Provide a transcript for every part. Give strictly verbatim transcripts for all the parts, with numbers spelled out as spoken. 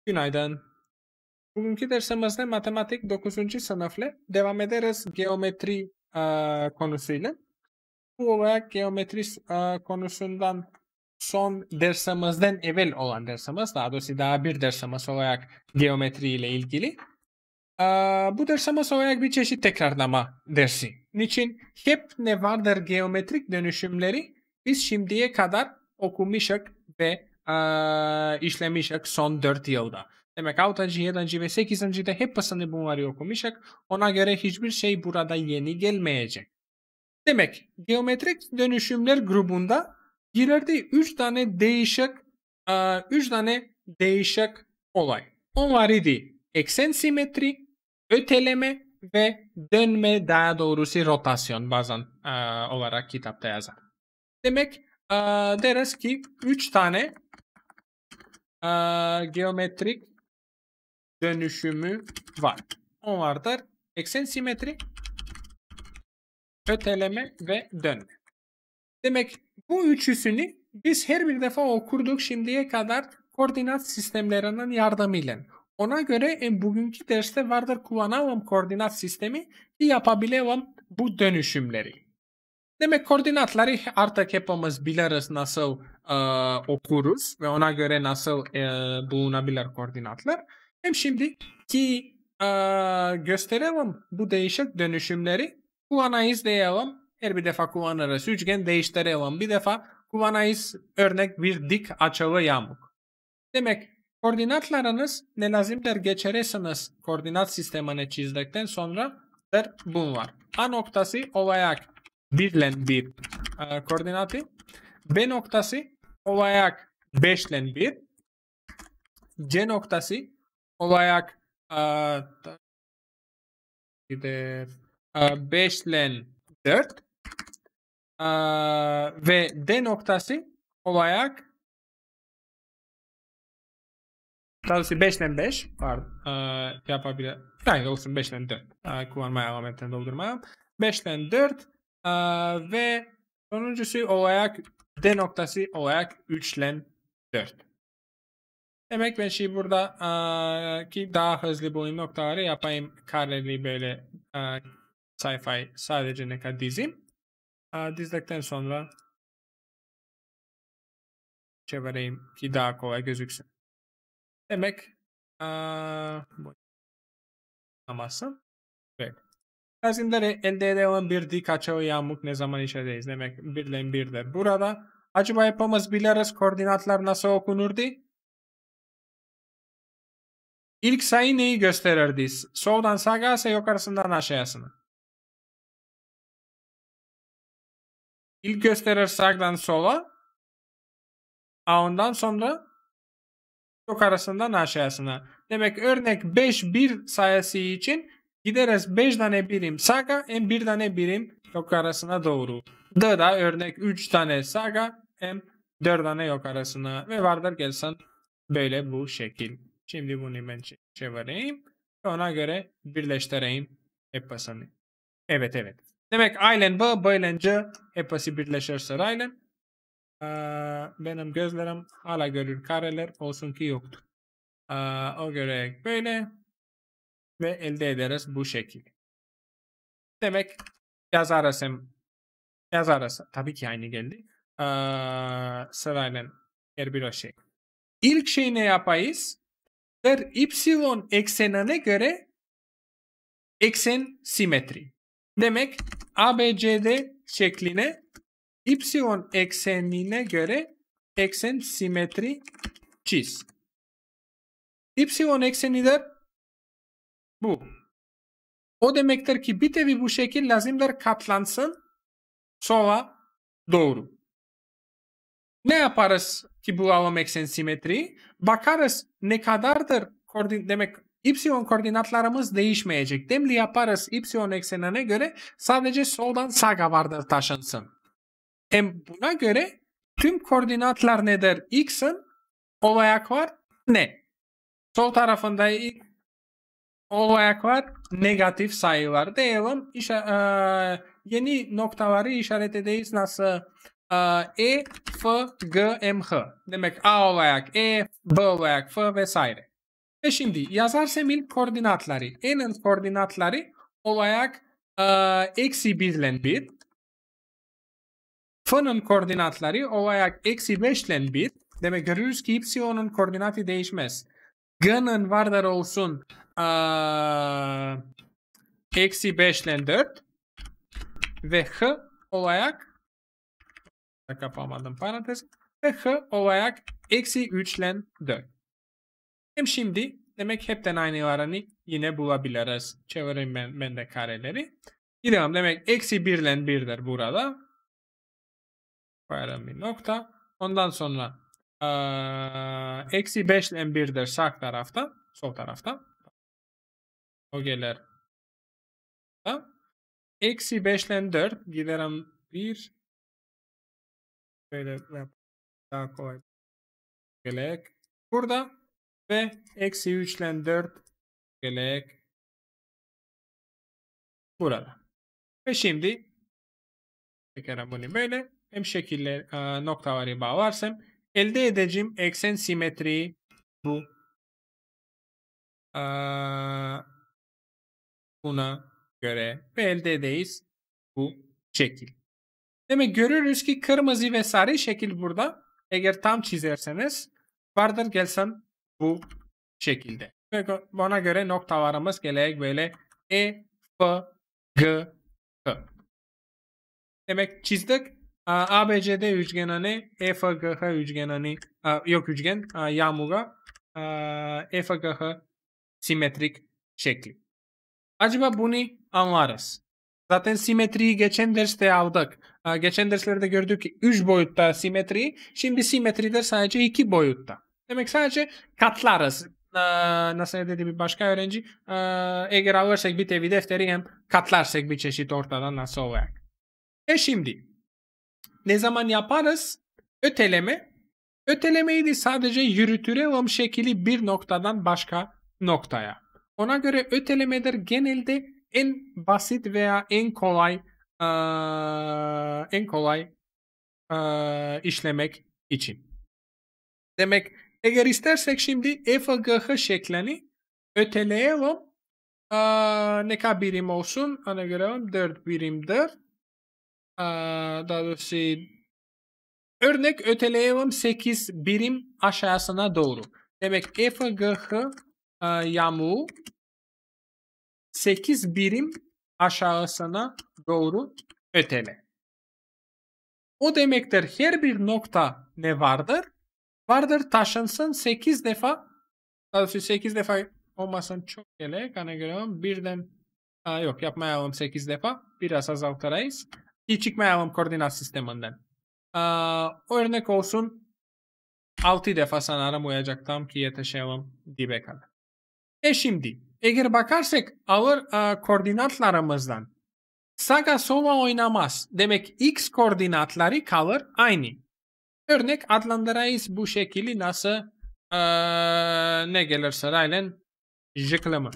Günaydın. Bugünkü dersimizde matematik dokuzuncu sınıfla devam ederiz geometri eee, konusuyla. Bu olarak geometri eee, konusundan son dersimizden evvel olan dersimiz, daha doğrusu daha bir dersimiz olarak geometri ile ilgili. Eee, bu dersimiz olarak bir çeşit tekrarlama dersi. Niçin? Hep ne vardır geometrik dönüşümleri biz şimdiye kadar okumuşuk ve eee işlemişik son dört yılda. Demek altıncı, yedinci ve sekizinci de hepsini bunları okumuşuk. Ona göre hiçbir şey burada yeni gelmeyecek. Demek geometrik dönüşümler grubunda ileride üç tane değişik üç tane değişik olay. Onları di eksen simetri, öteleme ve dönme, daha doğrusu rotasyon bazen eee, olarak kitapta yazar. Demek eee, deriz ki üç tane eee, geometrik dönüşümü var. Onlardır eksen simetri, öteleme ve dönme. Demek bu üçüsünü biz her bir defa okurduk şimdiye kadar koordinat sistemlerinin yardımıyla. Ona göre en bugünkü derste vardır kullanalım koordinat sistemi ki yapabilelim bu dönüşümleri. Demek koordinatları artık hepimiz biliriz nasıl e, okuruz ve ona göre nasıl e, bulunabilir koordinatlar. Hem şimdi ki e, gösterelim bu değişik dönüşümleri kullanayız diyelim. Her bir defa kullanırız. Üçgen değiştirelim. Bir defa kullanayız örnek bir dik açılı yamuk. Demek koordinatlarınız ne lazımdır geçeresiniz koordinat sistemini çizdikten sonra der bunlar. A noktası olarak bir ile bir e, koordinatı. B noktası olarak beş ile bir. C noktası olarak e, beş ile dört. E, ve D noktası olarak Daha beş ile beş pardon, e, yapabilir. Yani olsun beş ile dört. E, kullanmaya alametini doldurmayalım. beş ile dört e, ve sonuncusu olarak D noktası olarak üç ile dört. Demek ben şimdi burada e, ki daha hızlı bulayım noktaları yapayım kareli böyle e, sayfayı sadece ne kadar dizeyim. E, dizdikten sonra çevireyim ki daha kolay gözüksün. Demek bu anlamazsın. Evet. Lazımları elde edilen bir dik açılı yamuk ne zaman işledeyiz? Demek bir ile birdir. Burada acaba hepimiz biliriz koordinatlar nasıl okunurdu? İlk sayı neyi gösterirdi? Soldan sağa ise yukarısından aşağısına. İlk gösterir sağdan sola. Ondan sonra yukarısından aşağısına. Demek örnek beş bir sayısı için gideriz beş tane birim sağa hem bir tane birim yukarısına doğru. D'da örnek üç tane sağa hem dört tane yukarısına ve vardır gelsin böyle bu şekil. Şimdi bunu ben çevireyim. Ona göre birleştireyim hepsini. Evet evet. Demek A ile B, B ile C hepsi birleşir sırayla. Ee, benim gözlerim hala görür kareler olsun ki yoktur. Ee, o göre böyle ve elde ederiz bu şekilde. Demek yazarız hem yazarız. Tabii ki aynı geldi. Ee, sırayla her bir şey. İlk şey ne yapayız? Der y eksenine göre eksen simetri. Demek A B C D şekline y eksenine göre eksen simetri çiz. Y eksenidir bu. O demektir ki bir tevi bu şekil lazımdır katlansın sola doğru. Ne yaparız ki bulalım eksen simetriyi? Bakarız ne kadardır koordin demek y koordinatlarımız değişmeyecek. Demli yaparız y eksenine göre sadece soldan sağa vardır taşınsın. Hem buna göre tüm koordinatlar nedir? X'in olarak var ne? Sol tarafında olarak var negatif sayılar diyelim. İşe, e, yeni noktaları işaret edeyiz nasıl? E, F, G, M, H. Demek A olarak E, B olarak F vesaire. Ve şimdi yazarsam ilk koordinatları. N'in koordinatları olarak e, eksi bir ile bir. F'nin koordinatları olarak eksi beş ile bir. Demek görürüz ki ipsilonun koordinatı değişmez. G'nin vardır olsun e, eksi beş ile dört. Ve H olarak kapamadım parantez. Ve H olarak eksi üç ile dört. Hem şimdi demek hepten aynılarını yine bulabiliriz. Çevireyim ben, ben de kareleri. Gidelim demek eksi bir ile birdir burada. Koyalım bir nokta. Ondan sonra ee, eksi beş ile birdir sağ tarafta. Sol tarafta. O gelir. Eksi beş ile dört. Gidelim bir. Böyle daha kolay. Gelek. Burada. Ve eksi üç ile dört. Gelek. Burada. Ve şimdi tekrar bunu böyle hem şekiller e, noktaları bağlarsam elde edeceğim eksen simetriği bu. E, buna göre ve elde edeyiz bu şekil. Demek görürüz ki kırmızı ve sarı şekil burada. Eğer tam çizerseniz vardır gelsin bu şekilde. Ve buna göre noktalarımız gelecek böyle E, F, G, H. Demek çizdik. A B C D üçgenini, E F G H üçgenini, yok üçgen, yağmura, E F G H simetrik şekli. Acaba bunu anlarız. Zaten simetriyi geçen derste aldık. Geçen derslerde gördük ki üç boyutta simetri, şimdi simetride sadece iki boyutta. Demek sadece katlarız. Nasıl dedi bir başka öğrenci? Eğer alırsak bir tevi defteri hem katlarsak bir çeşit ortadan nasıl olacak? E şimdi ne zaman yaparız? Öteleme. Ötelemeyi de sadece yürütürelim şekli bir noktadan başka noktaya. Ona göre ötelemeler genelde en basit veya en kolay ee, en kolay ee, işlemek için. Demek eğer istersek şimdi F G H şeklini öteleyelim. Ee, ne kadar birim olsun? Ona göre dört birimdir. Ee, daha doğrusu örnek öteleyelim sekiz birim aşağısına doğru. Demek F G H e, yamuğu sekiz birim aşağısına doğru ötele. O demektir her bir nokta ne vardır? Vardır taşınsın sekiz defa. Daha doğrusu sekiz defa olmasın çok gerek. Ana göre birden aa, yok yapmayalım sekiz defa. Biraz azaltırız. Hiç çıkmayalım koordinat sisteminden. Aa, örnek olsun altı defa sanırım uyacak tam ki yetişelim dibe kadar. E şimdi eğer bakarsak alır a, koordinatlarımızdan sağa sola oynamaz. Demek x koordinatları kalır aynı. Örnek adlandırayız bu şekli nasıl a, ne gelir sırayla jıklama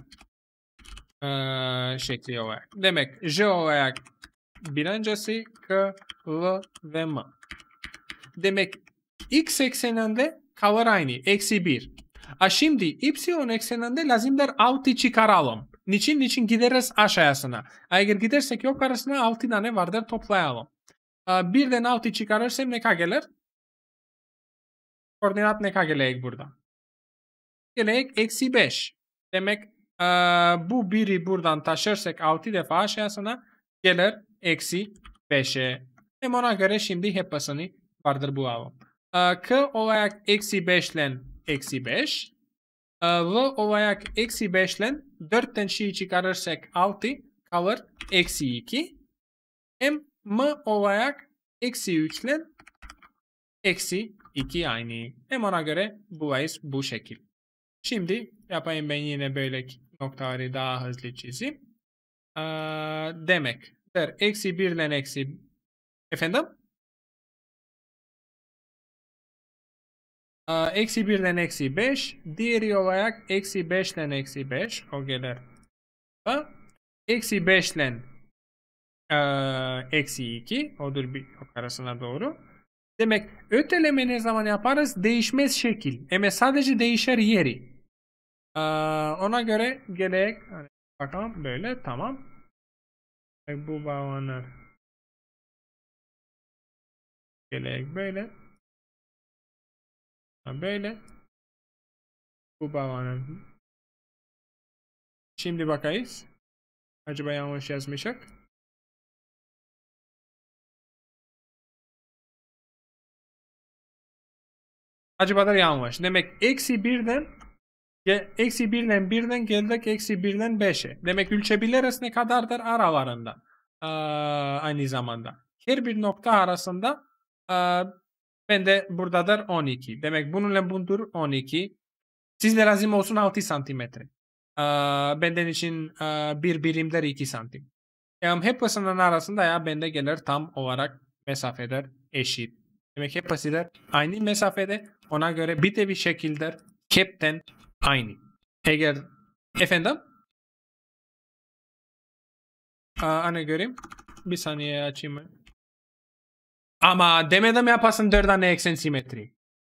şekli olarak. Demek j olarak birincisi k, l ve m. Demek x ekseninde kalır aynı. Eksi bir. A şimdi y ekseninde lazımdır altı çıkaralım. Niçin? Niçin gideriz aşağısına. Eğer gidersek yok arasına altı tane vardır toplayalım. A, birden altı çıkarırsam ne kadar gelir? Koordinat ne kadar gelecek burada? Gelecek eksi beş. Demek a, bu biri buradan taşırsak altı defa aşağısına gelir eksi beşe. Hem ona göre şimdi hepsini vardır bulalım. K olarak eksi beş ile eksi beş. L olarak eksi beş ile dörtten şeyi çıkarırsak altı kalır eksi iki. Hem M olarak eksi üç ile eksi iki aynı. Hem ona göre bulayız bu şekil. Şimdi yapayım ben yine böyle noktaları daha hızlı çizeyim. Demek der eksi bir ile eksi efendim? Eksi bir ile eksi beş. Diğeri olarak eksi beş ile eksi beş. O gelir. Eksi beş ile eksi iki. Odur bir yok arasına doğru. Demek öteleme ne zaman yaparız? Değişmez şekil. Ama sadece değişir yeri. Ona göre gerek hani bakalım böyle tamam. Bu bağlanır. Gerek böyle. Böyle. Bu bağlanır. Şimdi bakayız. Acaba yanlış yazmışak. Acaba da yanlış. Demek eksi birden eksi birden birden geldik eksi birden beşe. Demek ölçebiliriz ne kadardır aralarında. Ee, aynı zamanda. Her bir nokta arasında e, ben de buradadır on iki. Demek bununla bundur on iki. Sizde lazım olsun altı santimetre. Ee, benden için e, bir birimdir iki santim. Yani hepsinin arasında ya bende gelir tam olarak mesafedir eşit. Demek hepsidir aynı mesafede. Ona göre bir de bir şekildir. Hepten aynı. Eğer efendim Aa, ana göreyim. Bir saniye açayım. Ama demedim yapasın dört tane eksen simetri.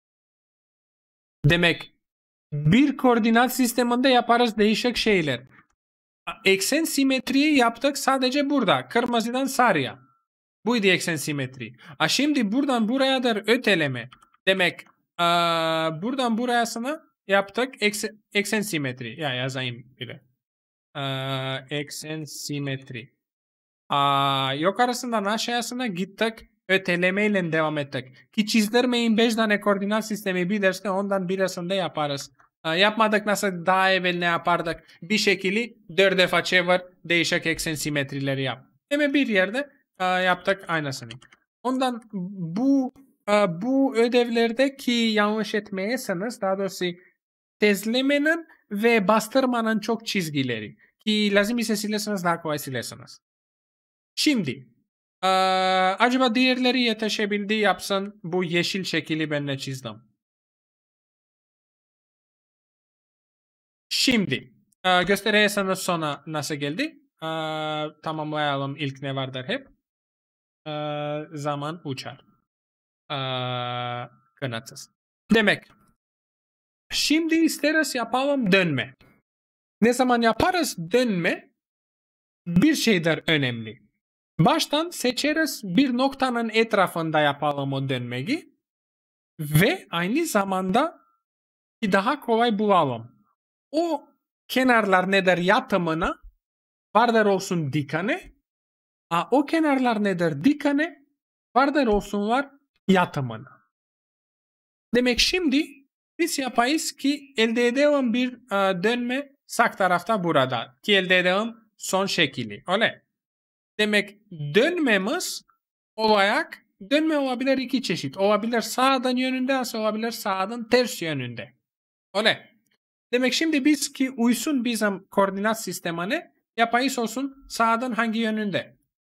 Demek bir koordinat sisteminde yaparız değişik şeyler. Eksen simetriyi yaptık sadece burada. Kırmızıdan sarıya. Buydu eksen simetri. A şimdi buradan burayadır öteleme. Demek aa, buradan burayasını yaptık eksen, eksen simetri. Ya yazayım bile. Aa, eksen simetri. Aa, yukarısından aşağısına gittik. Ötelemeyle devam ettik. Ki çizdirmeyin beş tane koordinat sistemi bir derste ondan birisinde yaparız. Aa, yapmadık nasıl daha evvel ne yapardık? Bir şekilde dört defa çevir değişik eksen simetrileri yap. Hemen bir yerde aa, yaptık aynısını. Ondan bu aa, bu ödevlerde ki yanlış etmeyesiniz daha doğrusu tezlemenin ve bastırmanın çok çizgileri. Ki lazım ise silesiniz daha kolay silesiniz. Şimdi ee, acaba diğerleri yetişebildi yapsın bu yeşil şekli ben ne çizdim. Şimdi e, gösterirseniz sonra nasıl geldi? E, tamamlayalım ilk ne vardır hep. E, zaman uçar. E, kanatsız. Demek şimdi isteriz yapalım dönme. Ne zaman yaparız dönme bir şeydir önemli. Baştan seçeriz bir noktanın etrafında yapalım o dönmeyi ve aynı zamanda daha kolay bulalım. O kenarlar nedir yatımına vardır olsun dikane. A, o kenarlar nedir dikane vardır olsunlar yatımına. Demek şimdi biz yapayız ki elde edelim bir uh, dönme sağ tarafta burada. Ki elde edelim son şekli. Öyle. Demek dönmemiz olarak dönme olabilir iki çeşit. Olabilir sağdan yönünde olabilir sağdan ters yönünde. Öyle. Demek şimdi biz ki uysun bizim koordinat sistemine yapayız olsun sağdan hangi yönünde?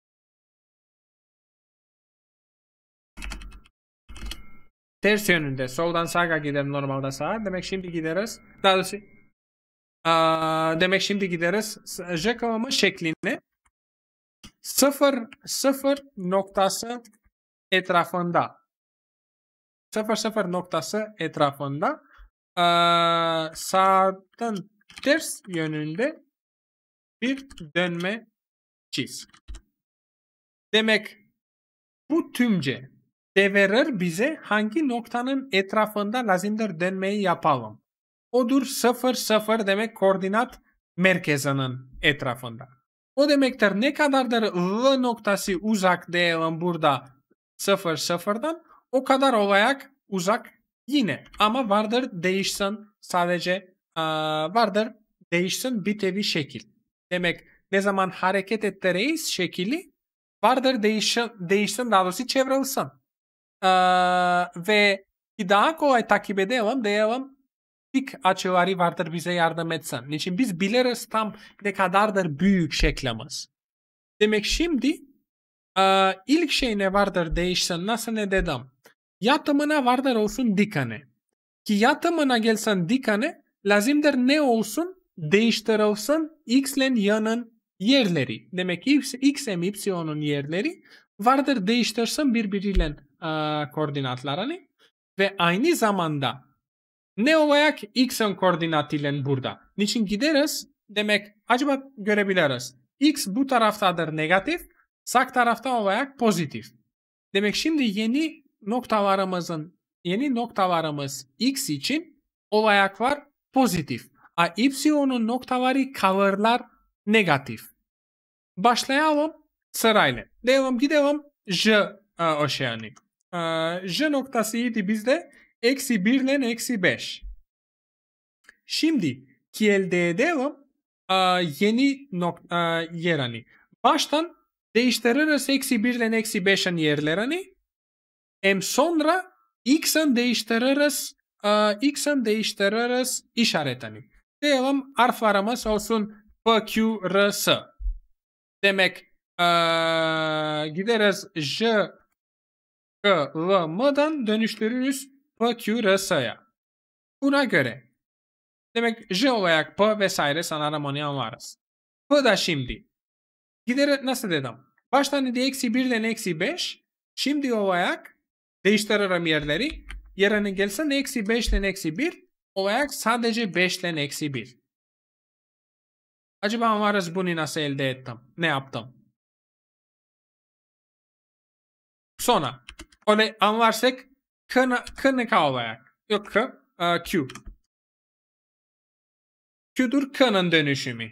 Ters yönünde. Soldan sağa gidelim normalde sağa. Demek şimdi gideriz. Daha doğrusu aa, demek şimdi gideriz. Jekyll'ın şeklini sıfır sıfır noktası etrafında sıfır sıfır noktası etrafında aa, sağdan ters yönünde bir dönme çiz. Demek bu tümce deverir bize hangi noktanın etrafında lazımdır dönmeyi yapalım. Odur sıfır sıfır demek koordinat merkezinin etrafında. O demektir ne kadardır L noktası uzak diyelim burada sıfır sıfırdan o kadar olarak uzak yine. Ama vardır değişsin sadece aa, vardır değişsin bir tevi şekil. Demek ne zaman hareket ettireyiz şekili vardır değişsin, değişsin daha doğrusu çevrilsin. Ee, ve daha kolay takip edelim diyelim dik açıları vardır bize yardım etsin. Niçin biz biliriz tam ne kadardır büyük şeklimiz. Demek şimdi e, ilk şey ne vardır değişsin nasıl ne dedim. Yatımına vardır olsun dikane. Ki yatımına gelsin dikane lazımdır ne olsun değiştirilsin x ile y'nin yerleri. Demek x, x hem y'nin yerleri vardır değiştirsin birbiriyle e, koordinatlarını ve aynı zamanda Ne olarak x'in koordinatıyla burada. Niçin gideriz? Demek acaba görebiliriz. X bu taraftadır negatif, sağ tarafta olarak pozitif. Demek şimdi yeni noktalarımızın yeni noktalarımız x için olarak var pozitif. A y'nin noktaları kalırlar negatif. Başlayalım sırayla. Devam gidelim J oşeanı. J noktasıydı bizde eksi bir ile eksi beş. Şimdi ki elde edelim yeni nokta yerini. Baştan değiştiririz eksi bir ile eksi beşin yerlerini. Hem sonra x'in değiştiririz x'in değiştiririz işaretini. Diyelim harflarımız olsun P, Q, R, S. Demek gideriz J, K, L, M'dan dönüştürürüz P, Q, R, S'ya. Buna göre demek J olarak P vesaire sanırım onu anlarız. P da şimdi. Giderek nasıl dedim? Baştan dedi eksi bir ile eksi beş. Şimdi olarak değiştiririm yerleri. Yerine gelsin eksi beş ile eksi bir. Olarak sadece beş ile eksi bir. Acaba anlarız bunu nasıl elde ettim? Ne yaptım? Sonra öyle anlarsak K, K ne K olarak? Yok K, uh, Q. Q'dur K'nın dönüşümü.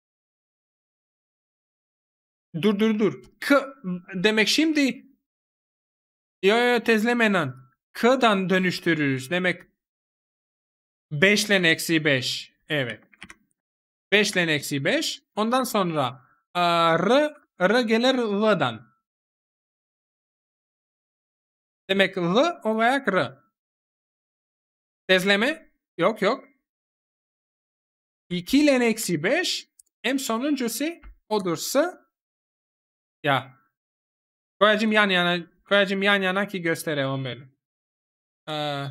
Dur dur dur. K demek şimdi yo yo tezlemenin K'dan dönüştürürüz. Demek beş ile eksi beş. Evet. beş ile eksi beş. Ondan sonra uh, R, R gelir L'dan. Demek L olarak R. Tezleme? Yok yok. iki ile eksi beş. Hem sonuncusu olursa ya. Koyacağım yan yana. Koyacağım yan yana ki gösterelim böyle. Uh,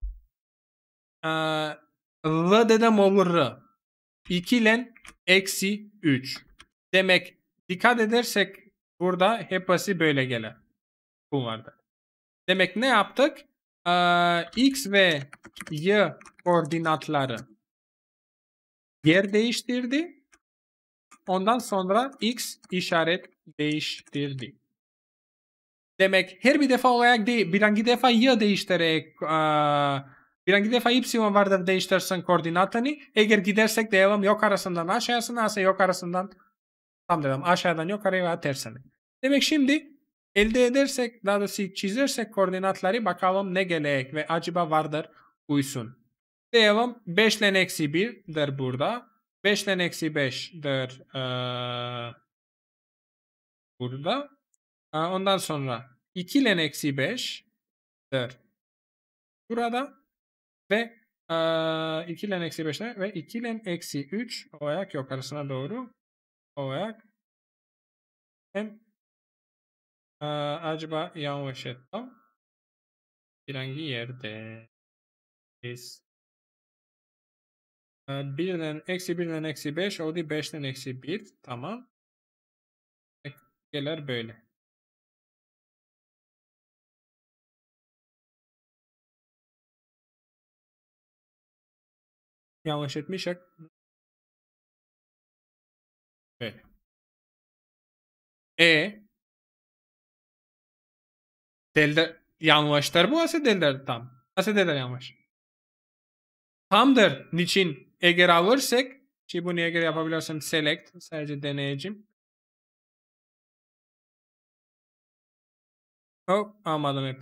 uh, L dedim olur R. iki ile eksi üç. Demek dikkat edersek burada hepsi böyle gelir. Bunlarda. Demek ne yaptık? Ee, X ve Y koordinatları yer değiştirdi. Ondan sonra X işaret değiştirdi. Demek her bir defa olarak değil, bir hangi defa Y değiştirerek ee, bir hangi defa Y vardır değiştirsin koordinatını. Eğer gidersek diyelim yok arasından aşağısına ise yok arasından tam dedim aşağıdan yukarıya veya tersine. Demek şimdi elde edersek, daha doğrusu çizersek koordinatları bakalım ne gerek ve acaba vardır uysun. Diyelim beş ile eksi bir'dir burada. beş ile eksi beş'dir ee, burada. Ee, ondan sonra iki ile eksi beş'dir burada. Ve ee, iki ile eksi beş'ler ve iki ile eksi üç olarak yok arasına doğru olarak hem ee, acaba yanlış ettim. Bir hangi yerde? Biz birden eksi birden eksi beş oldu. beşten eksi bir. Tamam. Gelir böyle. Yanlış etmişsek. Böyle. E delta yanlıştır bu. Nasıl delta tam? Nasıl delta yanlış? Tamdır. Niçin? Eğer alırsak ki bunu eğer yapabilirsem select sadece deneyeceğim. Hop almadım hep.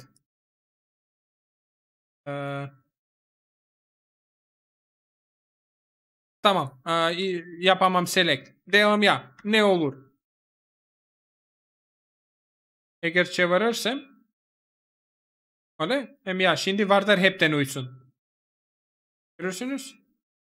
Ee, tamam. Ee, yapamam select. Devam ya. Ne olur? Eğer çevirirsem öyle. Hem ya şimdi vardır hepten uysun. Görürsünüz.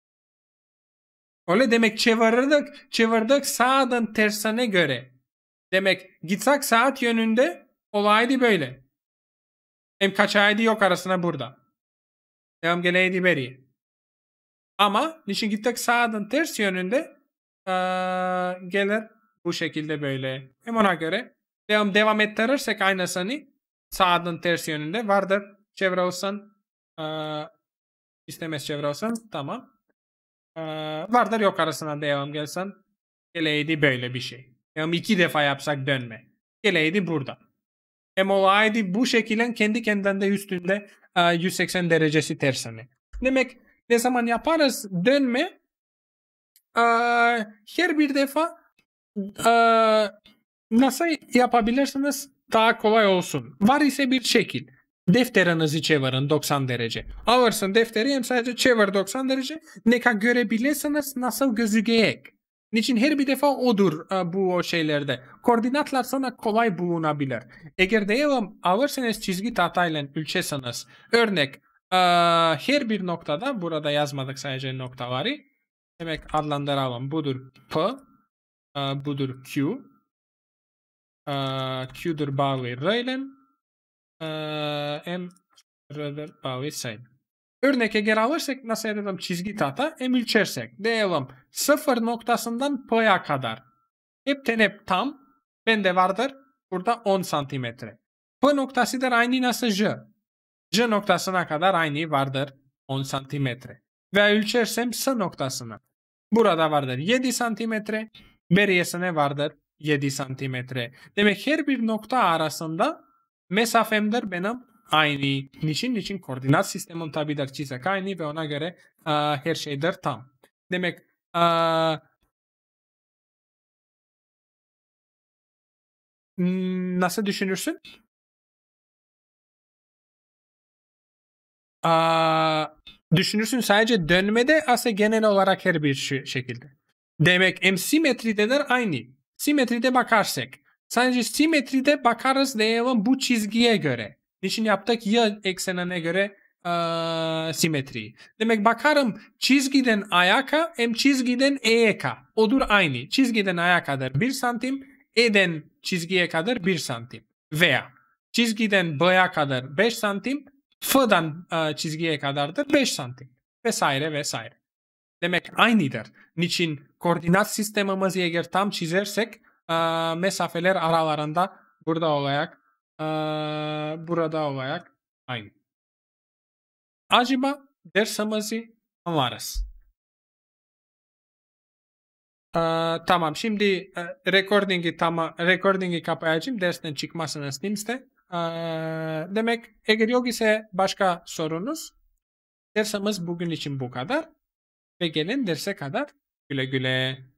Öyle demek çevirdik, çevirdik sağdan tersine göre. Demek gitsek saat yönünde olaydı böyle. Hem kaçaydı yok arasına burada. Devam geleydi beri. Ama niçin gittik sağdan ters yönünde ee, gelir bu şekilde böyle. Hem ona göre devam, devam ettirirsek aynısını sağdan ters yönünde vardır. Çevre olsan ee, İstemez çevre olsun. Tamam. Ee, vardır yok arasına devam gelsen. Geleydi böyle bir şey. Yani iki defa yapsak dönme. Geleydi burada. Hem olaydı bu şekilde kendi kendinde üstünde e, yüz seksen derecesi tersine. Demek ne zaman yaparız dönme e, her bir defa e, nasıl yapabilirsiniz daha kolay olsun. Var ise bir şekil. Defterinizi çevirin doksan derece. Alırsın defteri hem sadece çevir doksan derece. Ne kadar görebilirsiniz nasıl gözükecek. Niçin her bir defa odur e, bu o şeylerde. Koordinatlar sonra kolay bulunabilir. Eğer diyelim alırsanız çizgi tahtayla ölçesiniz. Örnek e, her bir noktada burada yazmadık sadece noktaları. Demek adlandıralım. Budur P, e, budur Q. E, Q'dur bağlı R ile e, M R'dır bağlı S. Örnek eğer alırsak nasıl edelim çizgi tahta hem ölçersek. Diyelim sıfır noktasından P'ya kadar. Hepten hep tam. Bende vardır. Burada on santimetre. P noktasıdır aynı nasıl J. J noktasına kadar aynı vardır. on santimetre. Ve ölçersem S noktasına. Burada vardır yedi santimetre. Beriyesine vardır yedi santimetre. Demek her bir nokta arasında mesafemdir benim aynı. Niçin? Niçin koordinat sistemim tabidir çizek aynı ve ona göre uh, her şeydir tam. Demek uh, nasıl düşünürsün? Uh, düşünürsün sadece dönmede ise genel olarak her bir şekilde. Demek hem simetridedir aynı. Simetride bakarsak. Sadece simetride bakarız diyelim bu çizgiye göre. Niçin yaptık? Ya eksenine göre ee, simetriyi. Demek bakarım çizgiden ayaka hem çizgiden e'ye ka. Odur aynı. Çizgiden aya kadar bir santim. E'den çizgiye kadar bir santim. Veya çizgiden b'ye kadar beş santim. F'dan e, çizgiye kadardır beş santim. Vesaire vesaire. Demek aynıdır. Niçin koordinat sistemimizi eğer tam çizersek e, mesafeler aralarında burada olarak e, burada olarak aynı. Acaba dersimizi anlarız. E, tamam şimdi e, recording'i tamam recording'i kapayacağım. Dersten çıkmasını istedim. E, demek eğer yok ise başka sorunuz dersimiz bugün için bu kadar. Ve gelin derse kadar güle güle.